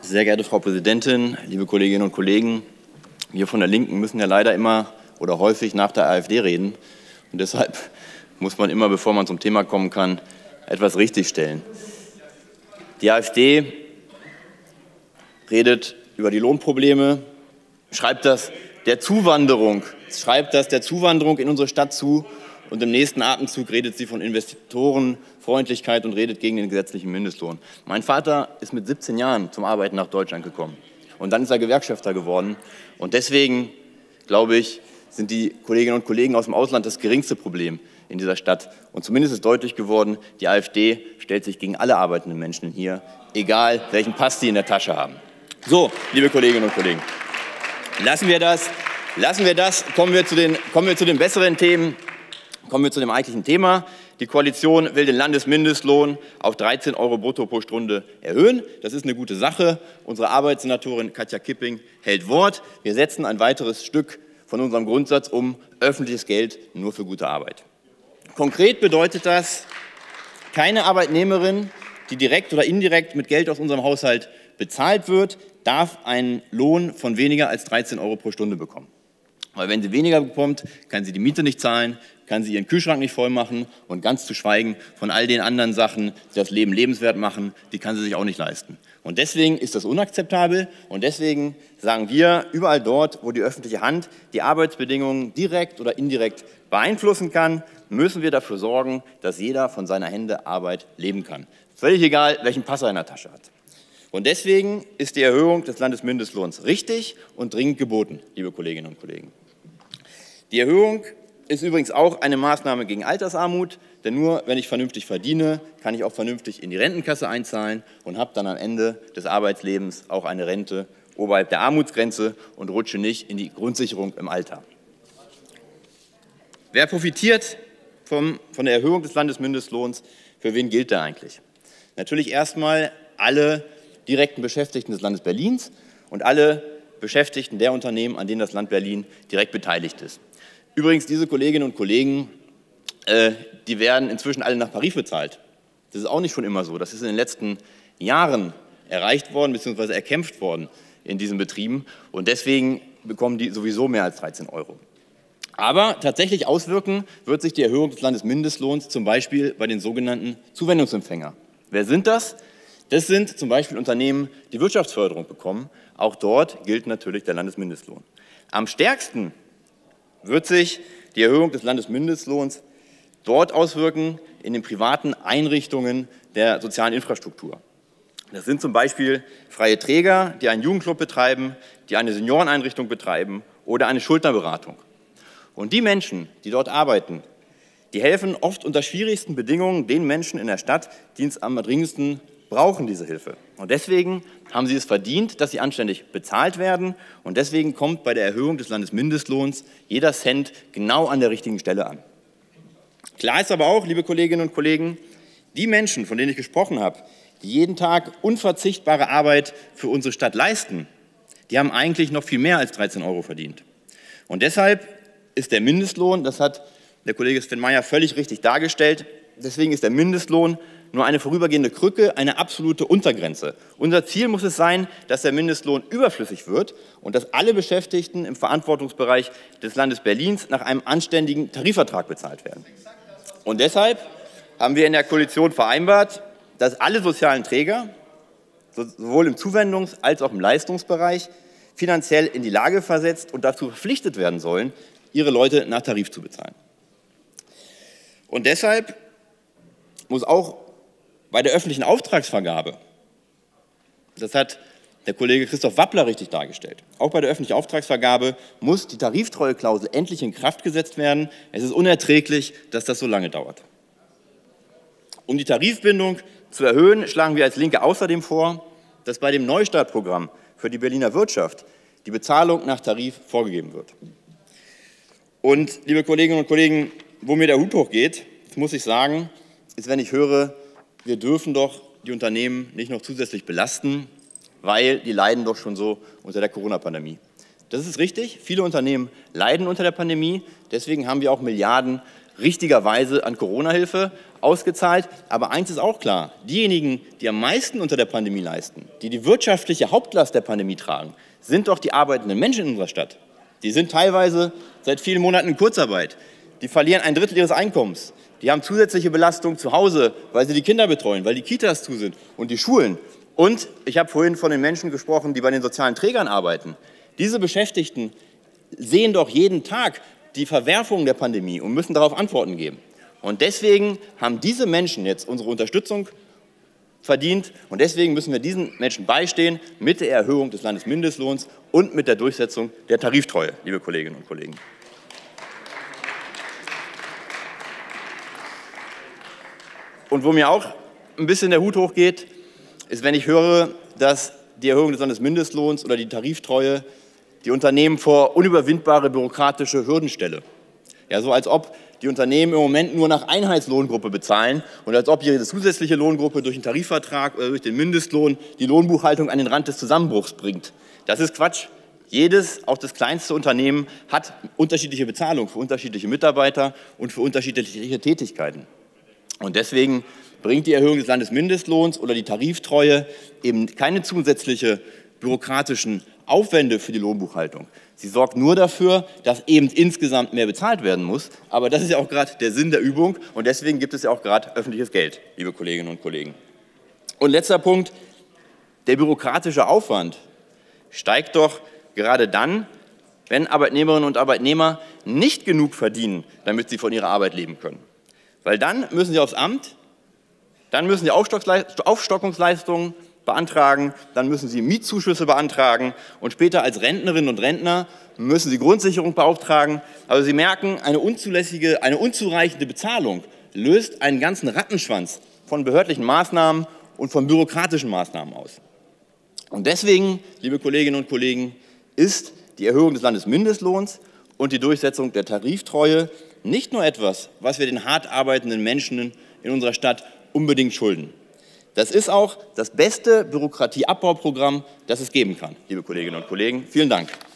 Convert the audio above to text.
Sehr geehrte Frau Präsidentin, liebe Kolleginnen und Kollegen, wir von der Linken müssen ja leider immer oder häufig nach der AfD reden. Und deshalb muss man immer, bevor man zum Thema kommen kann, etwas richtigstellen. Die AfD redet über die Lohnprobleme, schreibt das der Zuwanderung in unsere Stadt zu, und im nächsten Atemzug redet sie von Investorenfreundlichkeit und redet gegen den gesetzlichen Mindestlohn. Mein Vater ist mit 17 Jahren zum Arbeiten nach Deutschland gekommen und dann ist er Gewerkschafter geworden. Und deswegen, glaube ich, sind die Kolleginnen und Kollegen aus dem Ausland das geringste Problem in dieser Stadt. Und zumindest ist deutlich geworden, die AfD stellt sich gegen alle arbeitenden Menschen hier, egal welchen Pass sie in der Tasche haben. So, liebe Kolleginnen und Kollegen, lassen wir das, kommen wir zu den besseren Themen. Kommen wir zu dem eigentlichen Thema. Die Koalition will den Landesmindestlohn auf 13 € brutto pro Stunde erhöhen. Das ist eine gute Sache. Unsere Arbeitssenatorin Katja Kipping hält Wort. Wir setzen ein weiteres Stück von unserem Grundsatz um: öffentliches Geld nur für gute Arbeit. Konkret bedeutet das, keine Arbeitnehmerin, die direkt oder indirekt mit Geld aus unserem Haushalt bezahlt wird, darf einen Lohn von weniger als 13 € pro Stunde bekommen. Weil wenn sie weniger bekommt, kann sie die Miete nicht zahlen, kann sie ihren Kühlschrank nicht voll machen und ganz zu schweigen von all den anderen Sachen, die das Leben lebenswert machen, die kann sie sich auch nicht leisten. Und deswegen ist das unakzeptabel und deswegen sagen wir, überall dort, wo die öffentliche Hand die Arbeitsbedingungen direkt oder indirekt beeinflussen kann, müssen wir dafür sorgen, dass jeder von seiner Hände Arbeit leben kann. Völlig egal, welchen Pass er in der Tasche hat. Und deswegen ist die Erhöhung des Landesmindestlohns richtig und dringend geboten, liebe Kolleginnen und Kollegen. Die Erhöhung ist übrigens auch eine Maßnahme gegen Altersarmut, denn nur wenn ich vernünftig verdiene, kann ich auch vernünftig in die Rentenkasse einzahlen und habe dann am Ende des Arbeitslebens auch eine Rente oberhalb der Armutsgrenze und rutsche nicht in die Grundsicherung im Alter. Wer profitiert von der Erhöhung des Landesmindestlohns? Für wen gilt der eigentlich? Natürlich erstmal alle direkten Beschäftigten des Landes Berlins und alle Beschäftigten der Unternehmen, an denen das Land Berlin direkt beteiligt ist. Übrigens, diese Kolleginnen und Kollegen, die werden inzwischen alle nach Tarif bezahlt. Das ist auch nicht schon immer so. Das ist in den letzten Jahren erreicht worden bzw. erkämpft worden in diesen Betrieben. Und deswegen bekommen die sowieso mehr als 13 €. Aber tatsächlich auswirken wird sich die Erhöhung des Landesmindestlohns zum Beispiel bei den sogenannten Zuwendungsempfängern. Wer sind das? Das sind zum Beispiel Unternehmen, die Wirtschaftsförderung bekommen. Auch dort gilt natürlich der Landesmindestlohn. Am stärksten wird sich die Erhöhung des Landesmindestlohns dort auswirken, in den privaten Einrichtungen der sozialen Infrastruktur. Das sind zum Beispiel freie Träger, die einen Jugendclub betreiben, die eine Senioreneinrichtung betreiben oder eine Schuldnerberatung. Und die Menschen, die dort arbeiten, die helfen oft unter schwierigsten Bedingungen den Menschen in der Stadt, die es am dringendsten brauchen, diese Hilfe. Und deswegen haben sie es verdient, dass sie anständig bezahlt werden. Und deswegen kommt bei der Erhöhung des Landesmindestlohns jeder Cent genau an der richtigen Stelle an. Klar ist aber auch, liebe Kolleginnen und Kollegen, die Menschen, von denen ich gesprochen habe, die jeden Tag unverzichtbare Arbeit für unsere Stadt leisten, die haben eigentlich noch viel mehr als 13 € verdient. Und deshalb ist der Mindestlohn, das hat der Kollege Sven Meyer völlig richtig dargestellt, deswegen ist der Mindestlohn nur eine vorübergehende Krücke, eine absolute Untergrenze. Unser Ziel muss es sein, dass der Mindestlohn überflüssig wird und dass alle Beschäftigten im Verantwortungsbereich des Landes Berlins nach einem anständigen Tarifvertrag bezahlt werden. Und deshalb haben wir in der Koalition vereinbart, dass alle sozialen Träger, sowohl im Zuwendungs- als auch im Leistungsbereich, finanziell in die Lage versetzt und dazu verpflichtet werden sollen, ihre Leute nach Tarif zu bezahlen. Und deshalb muss auch bei der öffentlichen Auftragsvergabe, das hat der Kollege Christoph Wappler richtig dargestellt, auch bei der öffentlichen Auftragsvergabe muss die Tariftreueklausel endlich in Kraft gesetzt werden. Es ist unerträglich, dass das so lange dauert. Um die Tarifbindung zu erhöhen, schlagen wir als Linke außerdem vor, dass bei dem Neustartprogramm für die Berliner Wirtschaft die Bezahlung nach Tarif vorgegeben wird. Und, liebe Kolleginnen und Kollegen, wo mir der Hut hochgeht, das muss ich sagen, ist, wenn ich höre, wir dürfen doch die Unternehmen nicht noch zusätzlich belasten, weil die leiden doch schon so unter der Corona-Pandemie. Das ist richtig, viele Unternehmen leiden unter der Pandemie, deswegen haben wir auch Milliarden richtigerweise an Corona-Hilfe ausgezahlt. Aber eins ist auch klar, diejenigen, die am meisten unter der Pandemie leisten, die die wirtschaftliche Hauptlast der Pandemie tragen, sind doch die arbeitenden Menschen in unserer Stadt. Die sind teilweise seit vielen Monaten in Kurzarbeit. Die verlieren 1/3 ihres Einkommens. Die haben zusätzliche Belastung zu Hause, weil sie die Kinder betreuen, weil die Kitas zu sind und die Schulen. Und ich habe vorhin von den Menschen gesprochen, die bei den sozialen Trägern arbeiten. Diese Beschäftigten sehen doch jeden Tag die Verwerfungen der Pandemie und müssen darauf Antworten geben. Und deswegen haben diese Menschen jetzt unsere Unterstützung verdient. Und deswegen müssen wir diesen Menschen beistehen mit der Erhöhung des Landesmindestlohns und mit der Durchsetzung der Tariftreue, liebe Kolleginnen und Kollegen. Und wo mir auch ein bisschen der Hut hochgeht, ist, wenn ich höre, dass die Erhöhung des Landesmindestlohns oder die Tariftreue die Unternehmen vor unüberwindbare bürokratische Hürden stelle. Ja, so als ob die Unternehmen im Moment nur nach Einheitslohngruppe bezahlen und als ob jede zusätzliche Lohngruppe durch einen Tarifvertrag oder durch den Mindestlohn die Lohnbuchhaltung an den Rand des Zusammenbruchs bringt. Das ist Quatsch. Jedes, auch das kleinste Unternehmen, hat unterschiedliche Bezahlung für unterschiedliche Mitarbeiter und für unterschiedliche Tätigkeiten. Und deswegen bringt die Erhöhung des Landesmindestlohns oder die Tariftreue eben keine zusätzliche bürokratischen Aufwände für die Lohnbuchhaltung. Sie sorgt nur dafür, dass eben insgesamt mehr bezahlt werden muss. Aber das ist ja auch gerade der Sinn der Übung und deswegen gibt es ja auch gerade öffentliches Geld, liebe Kolleginnen und Kollegen. Und letzter Punkt, der bürokratische Aufwand steigt doch gerade dann, wenn Arbeitnehmerinnen und Arbeitnehmer nicht genug verdienen, damit sie von ihrer Arbeit leben können. Weil dann müssen sie aufs Amt, dann müssen sie Aufstockungsleistungen beantragen, dann müssen sie Mietzuschüsse beantragen und später als Rentnerinnen und Rentner müssen sie Grundsicherung beauftragen. Also Sie merken, eine unzureichende Bezahlung löst einen ganzen Rattenschwanz von behördlichen Maßnahmen und von bürokratischen Maßnahmen aus. Und deswegen, liebe Kolleginnen und Kollegen, ist die Erhöhung des Landesmindestlohns und die Durchsetzung der Tariftreue nicht nur etwas, was wir den hart arbeitenden Menschen in unserer Stadt unbedingt schulden. Das ist auch das beste Bürokratieabbauprogramm, das es geben kann, liebe Kolleginnen und Kollegen. Vielen Dank.